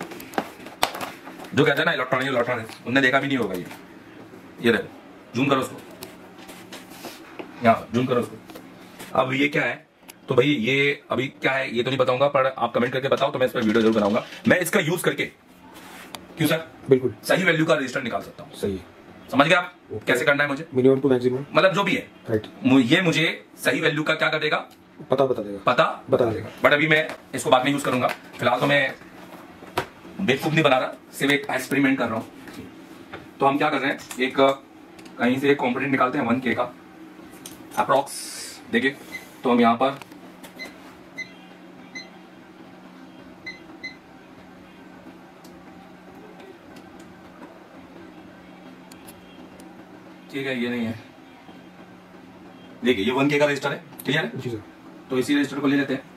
जो कहते हैं ना इलेक्ट्रॉनिक, उन्हें देखा भी नहीं होगा ये देखो, जूम करो उसको, यहाँ जूम करो उसको। अब ये क्या है, तो भाई ये अभी क्या है ये तो नहीं बताऊंगा, पर आप कमेंट करके बताओ तो मैं इस पर वीडियो जरूर बनाऊंगा। मैं इसका यूज करके, क्यों सर, बिल्कुल सही वैल्यू का रजिस्टर निकाल सकता हूँ। सही, समझ गए आप कैसे करना है मुझे, मिनिमम टू मैक्सिमम, मतलब जो भी है। राइट। ये मुझे सही वैल्यू का क्या कर देगा, पता बता देगा। बट अभी मैं इसको बाद में यूज करूंगा। फिलहाल तो मैं बेवकूफ नहीं बना रहा, सिर्फ एक एक्सपेरिमेंट कर रहा हूं। तो हम क्या कर रहे हैं, एक कहीं से एक कॉम्पोनेंट निकालते हैं 1K का अप्रॉक्स। देखिए तो हम यहां पर ठीक है, ये नहीं है, देखिए ये 1K का रजिस्टर है, क्लियर है। जी सर। तो इसी रजिस्टर को ले लेते हैं।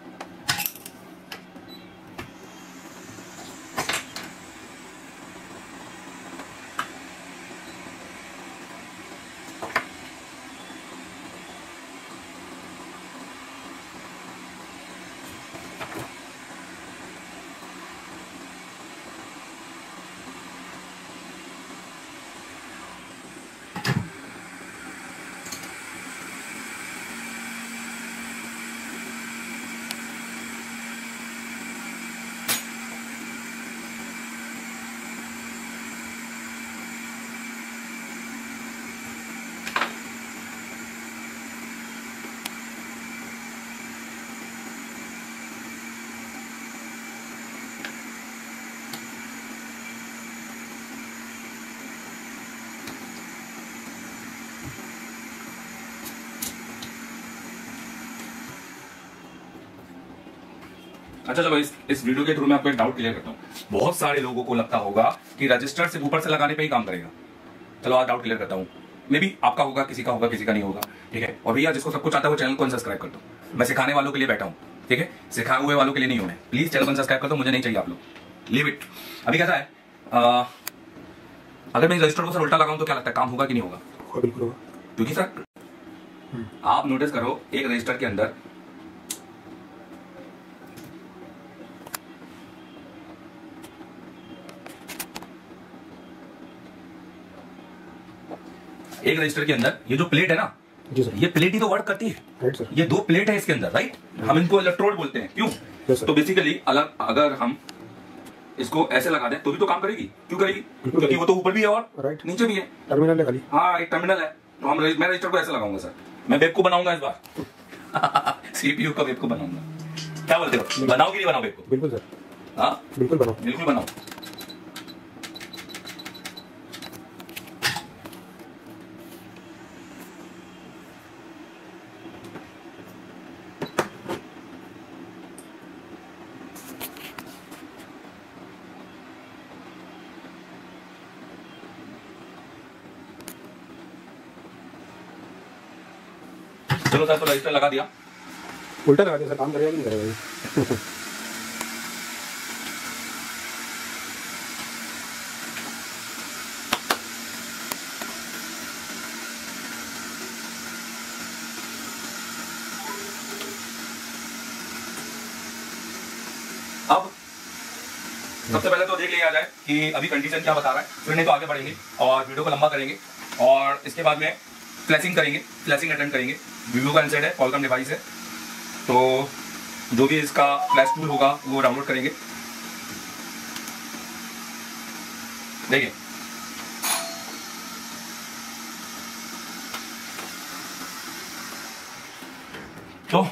अच्छा चलो इस वीडियो के थ्रू मैं आपको एक डाउट क्लियर करता हूँ। बहुत सारे लोगों को लगता होगा कि रजिस्टर सिर्फ ऊपर से लगाने पे ही काम करेगा। चलो आज डाउट क्लियर करता हूँ। मे बी आपका होगा, किसी का होगा, किसी का नहीं होगा, ठीक है। और भैया जिसको सब कुछ आता है वो चैनल को सब्सक्राइब कर दो। मैं सिखाने वालों के लिए बैठा हूँ, ठीक है, सिखाए हुए वालों के लिए नहीं हूं मैं। प्लीज चैनल को सब्सक्राइब कर दो, मुझे नहीं चाहिए आप लोग, लीव इट। अभी कैसा है, अगर मैं रजिस्टर को सर उल्टा लगाऊं तो क्या लगता है, काम होगा कि नहीं होगा? बिल्कुल होगा। क्योंकि सर आप नोटिस करो, एक रजिस्टर के अंदर ये जो प्लेट है ना, जी सर, ये प्लेट ही तो वर्क करती है। Right sir. ये 2 प्लेट है इसके अंदर, राइट। हम इनको इलेक्ट्रोड बोलते हैं, क्यों? तो बेसिकली अगर हम इसको ऐसे लगा दें तो भी तो काम करेगी। क्यों करेगी? क्योंकि वो तो ऊपर भी है और राइट नीचे भी है, टर्मिनल है खाली। हाँ एक टर्मिनल है। तो मैं रजिस्टर को ऐसे लगाऊंगा सर, मैं वेब को बनाऊंगा इस बार सीपीयू का वेब को बनाऊंगा। क्या बोलते हो, बनाओ कि नहीं बनाओ वेब को? बिल्कुल सर, हाँ बिल्कुल बनाओ, बिल्कुल बनाओ। चलो सर, तो रजिस्टर लगा दिया। उल्टा लगा दिया सर, काम करेगा कि नहीं करेगा ये? अब सबसे पहले तो देख लिया जाए कि अभी कंडीशन क्या बता रहा है, फिर नहीं तो आगे बढ़ेंगे और वीडियो को लंबा करेंगे और इसके बाद में फ्लैशिंग करेंगे, फ्लैशिंग अटेंड करेंगे। वीवो का इनसेट है, कॉलकॉम डिवाइस है, तो जो भी इसका फ्लैश टूल होगा वो डाउनलोड करेंगे। देखिए तो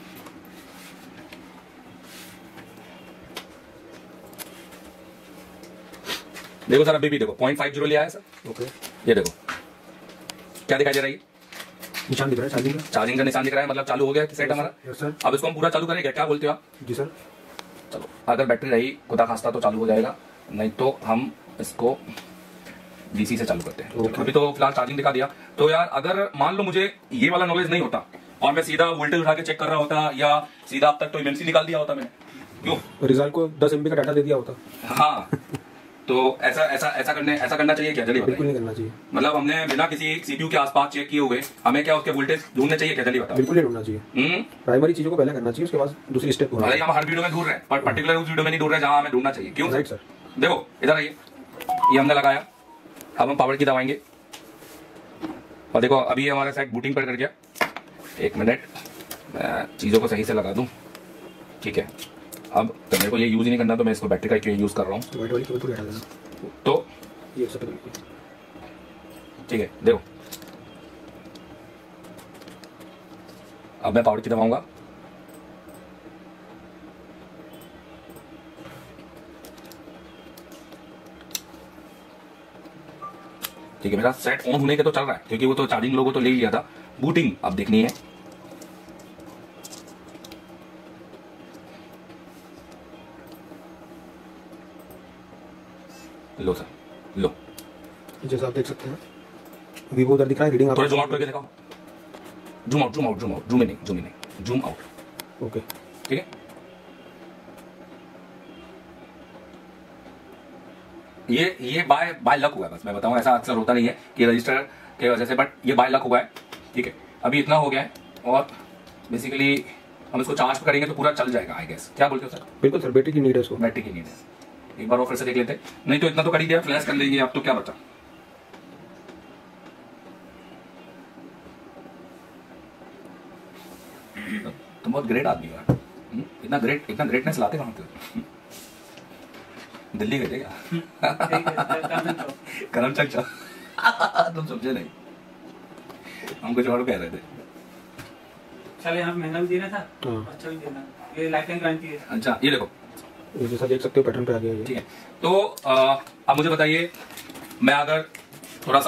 देखो सर, अभी भी देखो 0.50 लिया है सर। ओके, ये देखो क्या दिखाई दे रहा है, निशान दिख रहा है चार्जिंग का। चार्जिंग का निशान दिख रहा है, मतलब चालू हो गया सेट हमारा। Yes sir. अब इसको हम पूरा चालू करेंगे, क्या बोलते हो आप? जी सर। चलो, अगर बैटरी रही खुदा खास्ता तो चालू हो जाएगा, नहीं तो हम इसको डीसी से चालू करते हैं। अभी तो फिलहाल चार्जिंग दिखा दिया। तो यार अगर मान लो मुझे ये वाला नॉलेज नहीं होता और मैं सीधा वोल्टेज उठा के चेक कर रहा होता या सीधा अब तक तो एमएमसी निकाल दिया होता मैंने, क्यों? रिजल्ट को 10 MB का डाटा दे दिया होता। हाँ तो ऐसा करना चाहिए क्या? जल्दी बिल्कुल बताइए। नहीं करना चाहिए, मतलब हमने बिना किसी सीपीयू के आसपास चेक किए हुए हमें क्या उसके वोल्टेज ढूंढने चाहिए क्या? जल्दी बताओ। बिल्कुल नहीं ढूंढना चाहिए। प्राइमरी चीजों को पहले करना चाहिए, उसके बाद दूसरी स्टेप होना। हम हर वीडियो में ढूंढ रहे हैं पर पर्टिकुलर उस वीडियो में नहीं ढूंढ रहे जहां हमें ढूंढना चाहिए, क्यों? Right sir. देखो इधर आइए, ये हमने लगाया, अब हम पावर की दबाएंगे और देखो अभी हमारा साइड बूटिंग पर कर गया। एक मिनट, मैं चीज़ों को सही से लगा दूं, ठीक है। अब तो मेरे को ये यूज ही नहीं करना, तो मैं इसको बैटरी का क्यों यूज कर रहा हूँ, वाइट वाली केबल को हटा देना। तो ये सब बिल्कुल ठीक है। देखो अब मैं पावर की दबाऊंगा, ठीक है। मेरा सेट ऑन होने के तो चल रहा है क्योंकि वो तो चार्जिंग लोगों तो ले लिया था। बूटिंग अब देखनी है, लो सर लो, जैसा आप देख सकते हैं वीवो उधर दिख रहा है, रीडिंग थोड़ा जूम आउट करके दिखाओ। Zoom out, zoom out, zoom out, zoom in, zoom in, zoom out. Okay, ठीक है। ये बाय लक हुआ है, बस मैं बताऊं, ऐसा अक्सर होता नहीं है कि रजिस्टर के वजह से, बट ये बाय लक हुआ है, ठीक है। अभी इतना हो गया है और बेसिकली हम इसको चार्ज करेंगे तो पूरा चल जाएगा, आई गेस। क्या बोलते हो सर? बिल्कुल सर, बैटरी की नीड है इसको, बैटरी की नीड है। एक बार और फिर से देख लेते हैं, नहीं तो इतना तो कर ही दिया, फ्लैश कर लेंगे। अब तो क्या बचा, तुम बहुत ग्रेट आदमी हो यार। इतना ग्रेटनेस लाते कहां से? दिल्ली गए थे क्या? करमचक चल तुम समझे नहीं, हम कुछ और कह रहे थे। चल यहाँ महंगा भी देना था, अच्छा भी देना, ये लाइफ टाइम गारंटी है। अच्छा ये देखो, ये जैसा देख सकते हो पैटर्न पे आ गया ये, ठीक है। तो अब मुझे बताइए, मैं अगर थोड़ा सा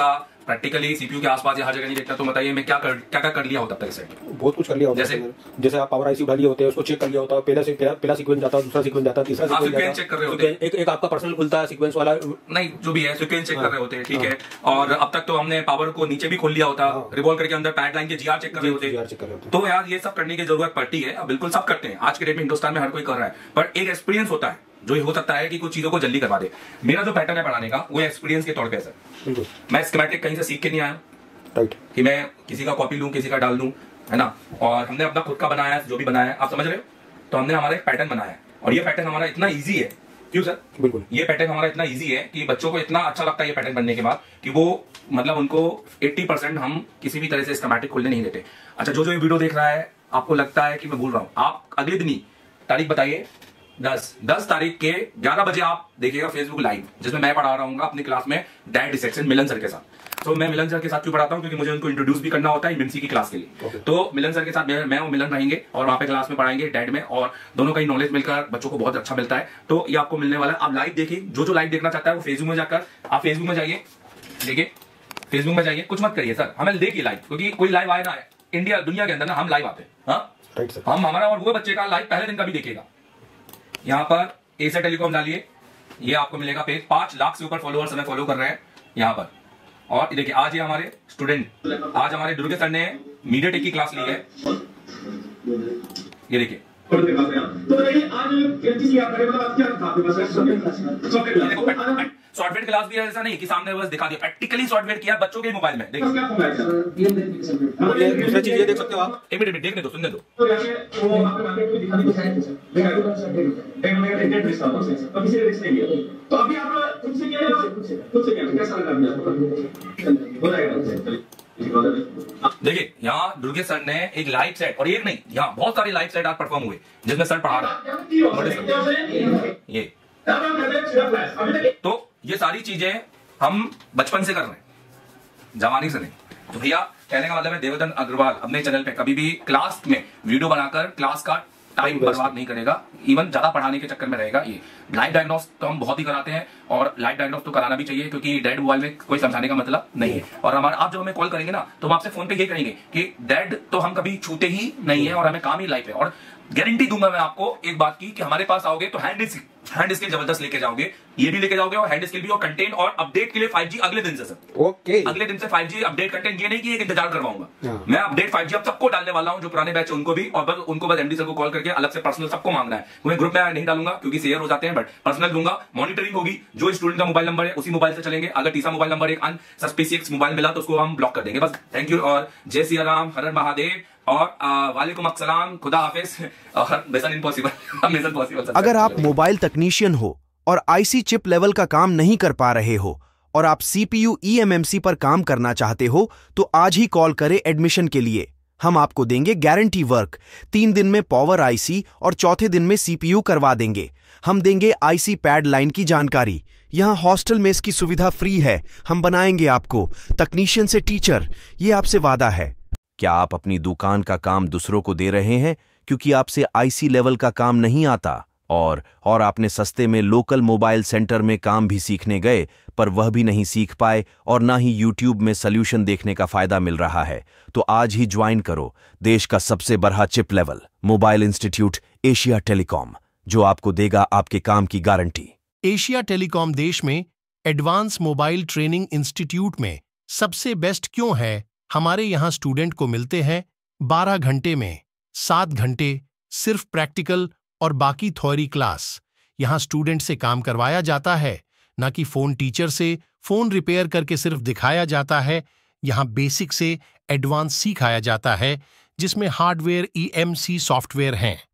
प्रैक्टिकली सीपीयू के आसपास या हर जगह नहीं देखता, तो बताइए मैं क्या कर लिया होता तब तक इस सेट में? बहुत कुछ कर लिया होता है। जैसे आप पावर आईसी उठा लिए होते हैं, उसको चेक कर लिया होता है, पहला सीक्वेंस जाता है, दूसरा सीक्वेंस जाता है, तीसरा सीक्वेंस चेक कर रहे होते हैं। एक आपका पर्सनल खुलता है सीक्वेंस वाला, नहीं जो भी है सीक्वेंस चेक कर रहे होते हैं, ठीक है। और अब तक तो हमने पावर को नीचे भी खोल लिया होता, रिवॉल्व करके अंदर पैड लाइन के जीआर चेक कर रहे होते। तो यार ये सब करने की जरूरत पड़ती है, बिल्कुल सब करते हैं आज के डेट में, हिंदुस्तान में हर कोई कर रहा है, पर एक एक्सपीरियंस होता है जो हो सकता है कि कुछ चीजों को जल्दी करवा दे। मेरा जो पैटर्न है पढ़ाने का वो एक्सपीरियंस के तौर पे है सर। मैं स्कीमेटिक कहीं से सीख के नहीं आया, राइट, कि मैं किसी का कॉपी लूं, किसी का डाल दूं, है ना। और हमने अपना खुद का बनाया है, जो भी बनाया है आप समझ रहे हो। तो हमने हमारा एक पैटर्न बनाया है, और ये पैटर्न हमारा इतना ईजी है, क्यों सर? बिल्कुल, ये पैटर्न हमारा इतना ईजी है कि बच्चों को इतना अच्छा लगता है ये पैटर्न बनने के बाद कि वो मतलब उनको 80% हम किसी भी तरह से स्कीमेटिक खोलने नहीं देते। अच्छा, जो ये वीडियो देख रहा है आपको लगता है कि मैं भूल रहा हूँ, आप अगले दिन ही तारीख बताइए, 10 तारीख के 11 बजे आप देखिएगा फेसबुक लाइव, जिसमें मैं पढ़ा रहा हूँ अपनी क्लास में डायरेक्ट डिसेक्शन मिलन सर के साथ। तो मैं मिलन सर के साथ क्यों पढ़ाता हूँ? क्योंकि मुझे उनको इंट्रोड्यूस भी करना होता है एमएमसी की क्लास के लिए। तो मिलन सर के साथ मैं और मिलन रहेंगे और वहाँ पे क्लास में पढ़ाएंगे डैड में, और दोनों का ही नॉलेज मिलकर बच्चों को बहुत अच्छा मिलता है। तो ये आपको मिलने वाला है, आप लाइव देखिए। जो लाइव देखना चाहता है वो फेसबुक में जाकर आप फेसबुक में जाइए, देखिए फेसबुक में जाइए, कुछ मत करिए सर, हमें देखिए लाइव, क्योंकि कोई लाइव आए ना इंडिया दुनिया के अंदर ना, हम लाइव आते हैं। हाँ, हम हमारा और वो बच्चे का लाइव पहले दिन का भी देखेगा। यहाँ पर एशिया टेलीकॉम डालिए, ये आपको मिलेगा पेज, 5 लाख से ऊपर फॉलोअर्स हमें फॉलो कर रहे हैं यहाँ पर। और देखिए आज ये हमारे स्टूडेंट, आज हमारे दुर्गे सर ने मीडियाटेक की क्लास ली है, ये देखिए। सॉफ्टवेयर क्लास भी है, ऐसा नहीं कि सामने बस दिखा दिया, प्रैक्टिकली सॉफ्टवेयर किया बच्चों के मोबाइल में। देखिए दूसरी चीज ये देख सकते हो आप, एक मिनट देखने दो, सुनने दो। तो अभी आप खुद से कैसा लगा? देखिए यहाँ दुर्गे सर ने एक लाइव सेट, और एक नहीं, यहाँ बहुत सारे लाइव सेट आज परफॉर्म हुए जिसमें सर पढ़ा रहे हैं। ये तो ये सारी चीजें हम बचपन से कर रहे हैं, जवानी से नहीं। तो भैया कहने का मतलब है देवदत्त अग्रवाल अपने चैनल पे कभी भी क्लास में वीडियो बनाकर क्लास का टाइम बर्बाद नहीं करेगा, इवन ज्यादा पढ़ाने के चक्कर में रहेगा। ये लाइव डायग्नोस तो हम बहुत ही कराते हैं, और लाइव डायग्नोस तो कराना भी चाहिए, क्योंकि डेड मोबाइल में कोई समझाने का मतलब नहीं है। और हमारा आप जब हमें कॉल करेंगे ना, तो हम आपसे फोन पे ये कहेंगे कि डेड तो हम कभी छूते ही नहीं है, और हमें काम ही लाइव है। और गारंटी दूंगा मैं आपको एक बात की कि हमारे पास आओगे तो हैंड स्किल जबरदस्त लेके जाओगे, ये भी लेके जाओगे, और हैंड स्किल भी, और कंटेंट और अपडेट के लिए 5G अगले दिन से सर। ओके, अगले दिन से 5G अपडेट कंटेंट, ये नहीं कि एक इंतजार करवाऊंगा मैं, अपडेट 5G अब सबको डालने वाला हूं, जो पुराने बैच उनको भी, और बस उनको बस एमडी सर को कॉल करके अलग से पर्सनल सबको मांगना है। मैं ग्रुप में नहीं डालूंगा क्योंकि शेयर हो जाते हैं, बट पर्सनल दूंगा। मॉनिटरिंग होगी, जो स्टूडेंट का मोबाइल नंबर है उसी मोबाइल से चलेंगे। अगर तीसरा मोबाइल नंबर एक अनसस्पिशियस मोबाइल मिला तो उसको हम ब्लॉक कर देंगे बस। थैंक यू, और जय सिया राम, हर हर महादेव, और वालेकुम अस्सलाम, खुदा हाफिज, और मिशन इम्पॉसिबल, मिशन पॉसिबल। अगर आप मोबाइल तकनीशियन हो और आईसी चिप लेवल का काम नहीं कर पा रहे हो, और आप सीपीयू eMMC पर काम करना चाहते हो, तो आज ही कॉल करें एडमिशन के लिए। हम आपको देंगे गारंटी वर्क, 3 दिन में पावर आईसी और चौथे दिन में सीपीयू करवा देंगे। हम देंगे आईसी पैड लाइन की जानकारी। यहाँ हॉस्टल में इसकी सुविधा फ्री है। हम बनाएंगे आपको तकनीशियन से टीचर, ये आपसे वादा है। क्या आप अपनी दुकान का काम दूसरों को दे रहे हैं क्योंकि आपसे आईसी लेवल का काम नहीं आता, और आपने सस्ते में लोकल मोबाइल सेंटर में काम भी सीखने गए, पर वह भी नहीं सीख पाए, और ना ही यूट्यूब में सॉल्यूशन देखने का फायदा मिल रहा है? तो आज ही ज्वाइन करो देश का सबसे बड़ा chip level mobile institute Asia telecom, जो आपको देगा आपके काम की गारंटी। एशिया टेलीकॉम देश में एडवांस मोबाइल ट्रेनिंग इंस्टीट्यूट में सबसे बेस्ट क्यों है? हमारे यहाँ स्टूडेंट को मिलते हैं 12 घंटे में 7 घंटे सिर्फ प्रैक्टिकल और बाकी थ्योरी क्लास। यहाँ स्टूडेंट से काम करवाया जाता है, ना कि फोन टीचर से फोन रिपेयर करके सिर्फ दिखाया जाता है। यहाँ बेसिक से एडवांस सिखाया जाता है, जिसमें हार्डवेयर eMMC सॉफ्टवेयर हैं।